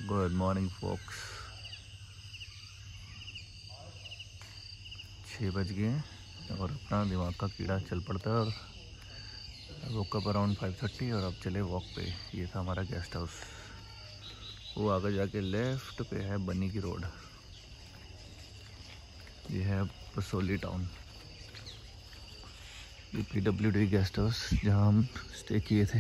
Good morning focus. 6 बज गए हैं और अपना दिमाग का कीड़ा चल पड़ता है। और वोकअप अराउंड 5:30 और अब चले वॉक पे। ये था हमारा गेस्ट हाउस। वो आगे जाके लेफ्ट पे है बनी की रोड। ये है बसोली टाउन। ये PWD गेस्ट हाउस जहाँ हम स्टे किए थे।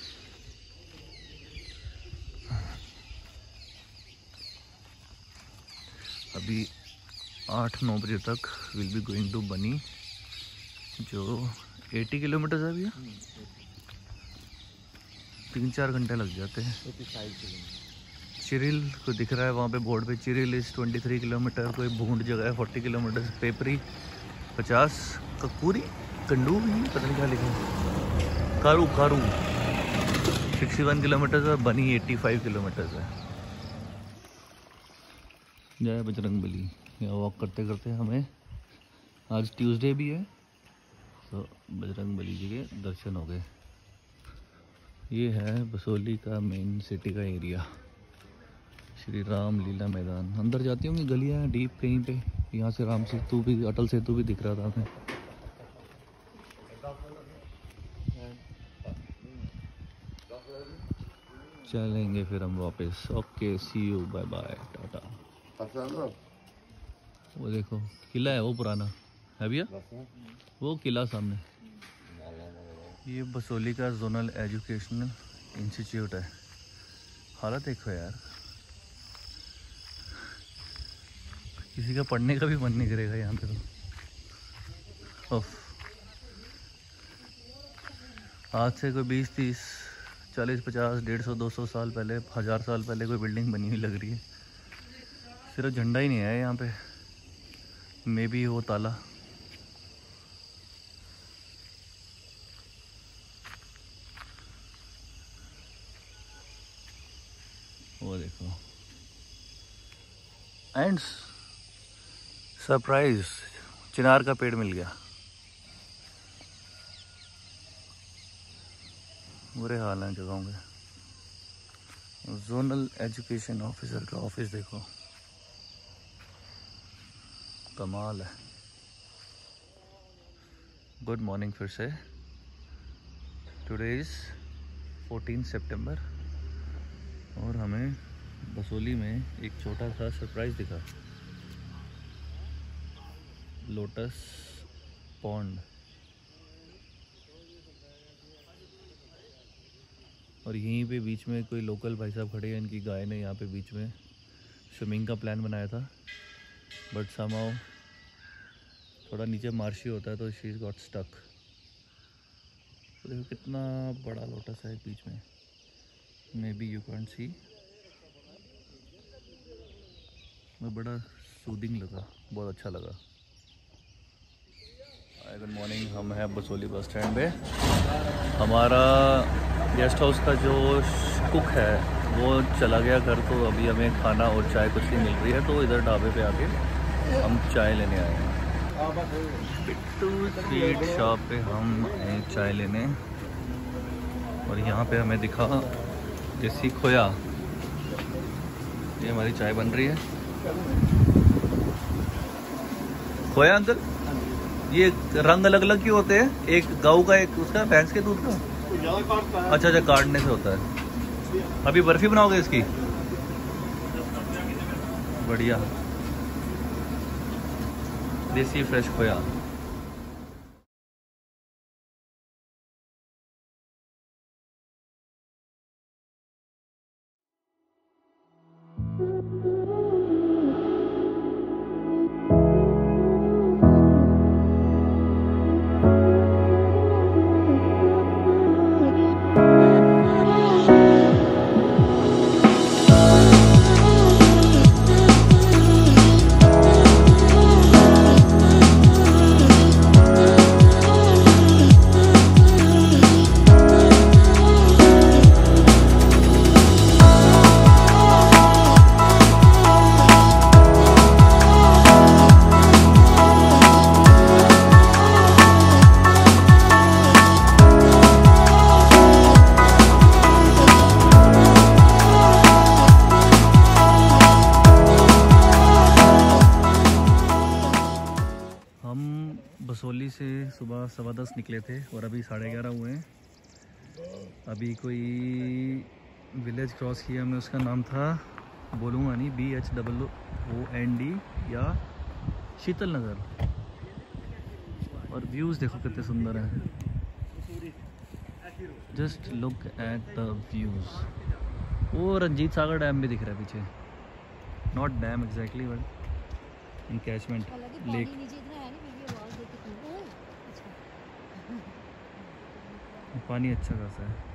अभी 8-9 बजे तक विल बी गोइंग टू बनी, जो 80 किलोमीटर है भैया। 3-4 घंटे लग जाते हैं। 85 किलोमीटर। चिरिल को दिख रहा है वहाँ पे बोर्ड पे, चिरिल इज 23 किलोमीटर। कोई भूंड जगह है 40 किलोमीटर। पेपरी 50, कपूरी कंडू पता नहीं क्या लिखा है। कारू 61 किलोमीटर है। बनी 85 किलोमीटर है। जय बजरंग बली। यहाँ वॉक करते करते हमें, आज ट्यूसडे भी है तो बजरंग बली जी के दर्शन हो गए। ये है बसोली का मेन सिटी का एरिया, श्री राम लीला मैदान। अंदर जाती होंगी गलियाँ हैं डीप कहीं पे। यहाँ से राम सेतु भी, अटल सेतु भी दिख रहा था हमें। चलेंगे फिर हम वापस। Okay, see you, bye bye, tata. वो देखो किला है, वो पुराना है भैया, वो किला सामने। ये बसोली का जोनल एजुकेशनल इंस्टीट्यूट है। हालत देखो यार, किसी का पढ़ने का भी मन नहीं करेगा यहाँ पे तो। आज से कोई 20-30, 40-50, 150, 200 साल पहले, 1000 साल पहले कोई बिल्डिंग बनी हुई लग रही है। सिर्फ झंडा ही नहीं है यहाँ पे, मे बी वो ताला। वो देखो, एंड सरप्राइज, चिनार का पेड़ मिल गया। बुरे हाल हैं जगहों के। जोनल एजुकेशन ऑफिसर का ऑफिस देखो, कमाल है। गुड मॉर्निंग फिर से। टुडे इज़ 14 सितंबर और हमें बसोली में एक छोटा सा सरप्राइज़ दिखा। Lotus pond. और यहीं पे बीच में कोई लोकल भाई साहब खड़े हैं। इनकी गाय ने यहाँ पे बीच में स्विमिंग का प्लान बनाया था, बट समहाउ थोड़ा नीचे मार्शी होता है तो शी इज गॉट स्टक। तो देखो कितना बड़ा लोटस है बीच में। Maybe you can see. मैं बड़ा सूदिंग लगा, बहुत अच्छा लगा। Good morning. हम हैं बसोली बस स्टैंड पे। हमारा गेस्ट हाउस का जो कुक है वो चला गया घर, तो अभी हमें खाना और चाय कुछ नहीं मिल रही है, तो इधर ढाबे पे आके हम चाय लेने आए हैं। पिट्टू स्वीट शॉप पे हम आए चाय लेने। और यहाँ पे हमें दिखा देसी खोया। ये हमारी चाय बन रही है। खोया अंकल, ये रंग अलग अलग क्यों होते हैं? एक गाँव का, एक उसका भैंस के दूध का। अच्छा, काटने से होता है। अभी बर्फी बनाओगे इसकी? बढ़िया, देसी फ्रेश खोया। बसोली से सुबह 10:15 निकले थे और अभी 11:30 हुए हैं। अभी कोई विलेज क्रॉस किया हमने, उसका नाम था, बोलूँगा नहीं, BHOOND या शीतल नगर। और व्यूज़ देखो कितने सुंदर हैं, just look at the views. वो रंजीत सागर डैम भी दिख रहा है पीछे, not dam exactly but in catchment lake. पानी अच्छा खासा है,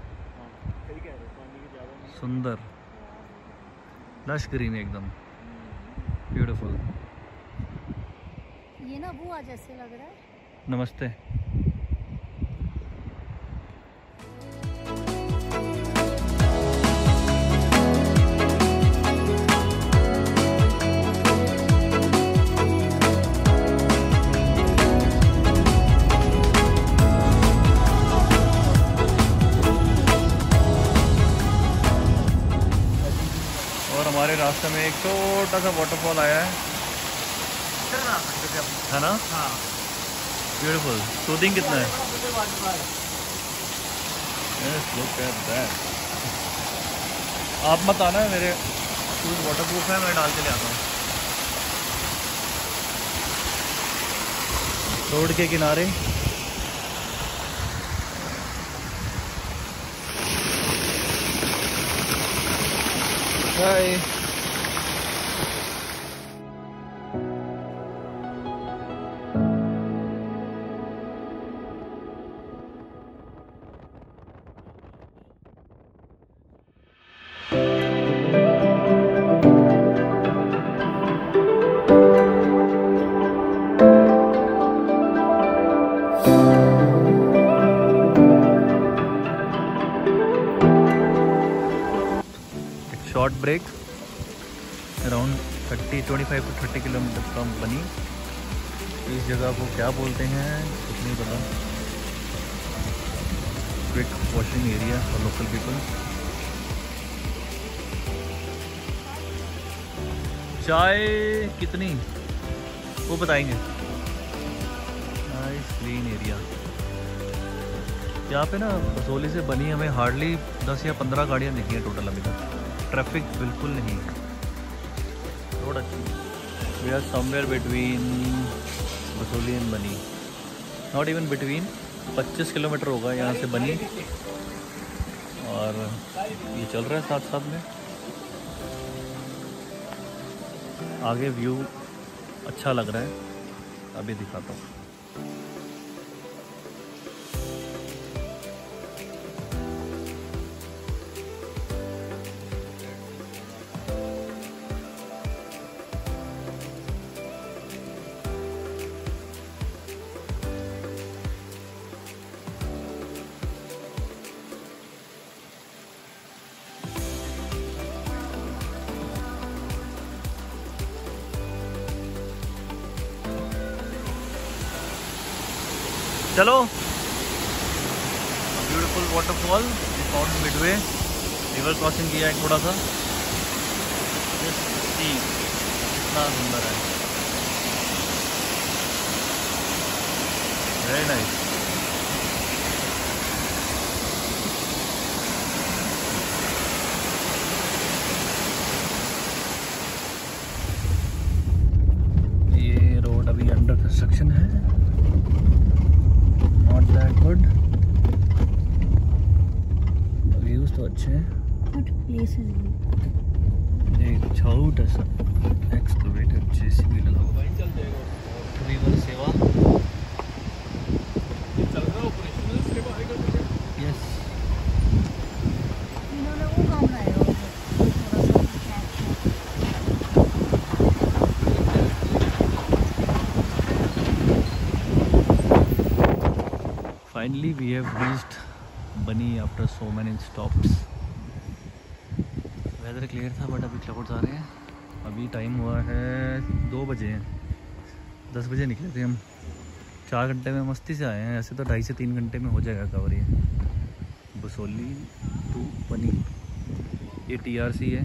सुंदर लश ग्रीन एकदम ब्यूटीफुल। ये ना वो आज ऐसे लग रहा है। नमस्ते। हमारे रास्ते में एक छोटा सा वाटरफॉल आया है ना? हाँ, ब्यूटीफुल। सूदिंग कितना है? Yes, look at that. आप मत आना, मेरे शूज वाटरप्रूफ है, मैं डाल के ले आता हूँ। रोड के किनारे hi. Short break around 25 to 30 kilometre from Bani. इस जगह को क्या बोलते हैं कुछ नहीं पता। Quick washing area for local people. चाय कितनी वो बताएंगे। Nice clean area. यहाँ पे ना बसोली से बनी हमें हार्डली 10 या 15 गाड़ियाँ दिखी हैं टोटल अभी तक। ट्रैफिक बिल्कुल नहीं, रोड अच्छी। We are somewhere between Basohli and Bani, not even between. 25 kilometre होगा यहाँ से बनी, और ये चल रहा है साथ साथ में। आगे व्यू अच्छा लग रहा है, अभी दिखाता हूँ। चलो, beautiful waterfall found midway. River crossing किया है थोड़ा सा, कितना सुंदर है, वेरी नाइस। ये रोड अभी अंडर कंस्ट्रक्शन है, गुड। व्यूज तो अच्छे हैं। एक छोटा सा एक्सकवेटर जेसीबी लगा हुआ है। रिवर सेवा चल रहा है, ऑपरेशनल सेवा आएगा। यस, इन्होंने वो काम लाया है। Finally we have reached Bani after so many stops. Weather clear था बट अभी क्लाउड्स आ रहे हैं। अभी टाइम हुआ है 2 बजे हैं, 10 बजे निकले थे हम। 4 घंटे में मस्ती से आए हैं। ऐसे तो 2.5 से 3 घंटे में हो जाएगा कवर ये बसोली टू बनी। ये TRC है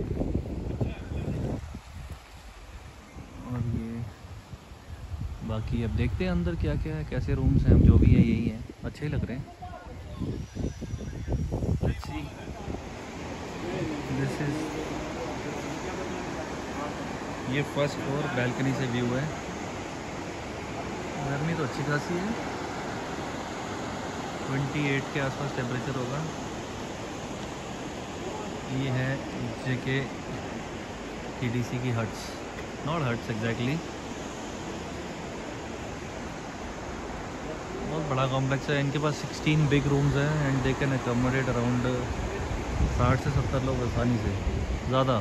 और ये बाकी की। अब देखते हैं अंदर क्या क्या है, कैसे रूम्स हैं। जो भी है यही हैं, अच्छे ही लग रहे हैं। Let's see. This is ये फर्स्ट फ्लोर, बैल्कनी से व्यू है। गर्मी तो अच्छी खासी है, 28 के आसपास टेम्परेचर होगा। ये है जेके टीडीसी की हट्स, नॉट हट्स एग्जैक्टली। बहुत बड़ा कॉम्प्लेक्स है। इनके पास 16 बिग रूम्स हैं and they can accommodate around 60 से 70 लोग आसानी से, ज़्यादा।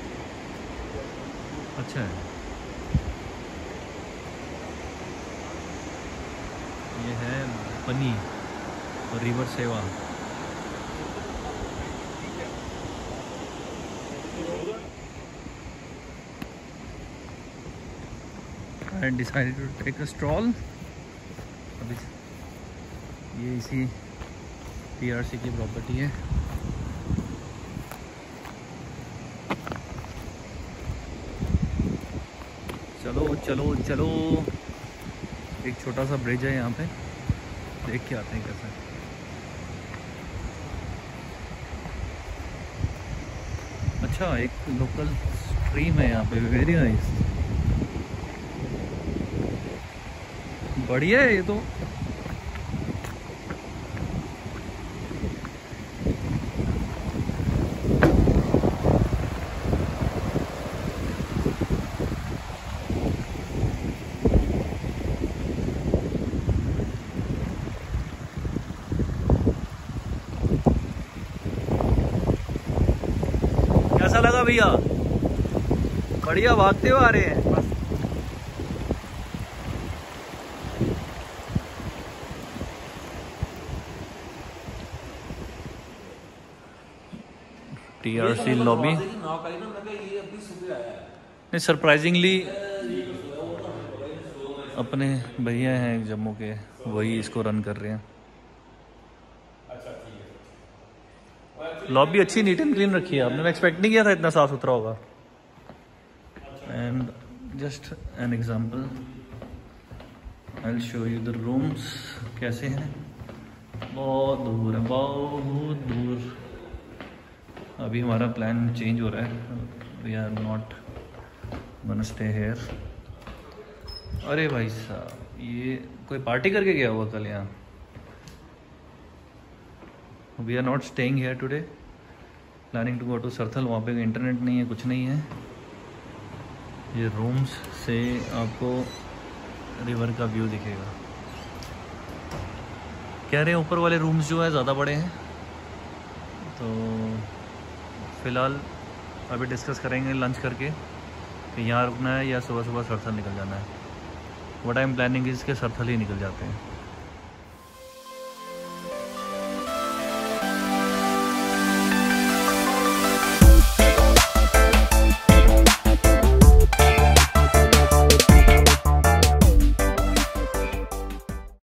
अच्छा है। ये है बनी और रिवर सेवा। I decided to take a stroll। अभी ये इसी टीआरसी की प्रॉपर्टी है। चलो चलो चलो, एक छोटा सा ब्रिज है यहाँ पे, देख के आते हैं कैसा है। अच्छा, एक लोकल स्ट्रीम है यहाँ पे, वेरी नाइस, बढ़िया है ये तो। कैसा लगा भैया? बढ़िया, भागते हुए आ रहे हैं। TRC lobby. नहीं, सरप्राइजिंगली अपने भैया हैं जम्मू के, वही इसको रन कर रहे हैं। लॉबी अच्छी नीट एंड क्लीन रखी है आपने, मैं एक्सपेक्ट नहीं किया था इतना साफ सुथरा होगा। And just an example, I will show you the rooms कैसे हैं। बहुत दूर है, बहुत दूर। अभी हमारा प्लान चेंज हो रहा है, we are not gonna stay here. अरे भाई साहब, ये कोई पार्टी करके गया हुआ कल यहाँ। We are not staying here today, planning to go to Sarthal. वहाँ पे इंटरनेट नहीं है, कुछ नहीं है। ये रूम्स से आपको रिवर का व्यू दिखेगा। कह रहे हैं ऊपर वाले रूम्स जो है ज़्यादा बड़े हैं, तो फ़िलहाल अभी डिस्कस करेंगे लंच करके कि यहाँ रुकना है या सुबह सुबह सरथल निकल जाना है। What I am planning is के सरथल ही निकल जाते हैं।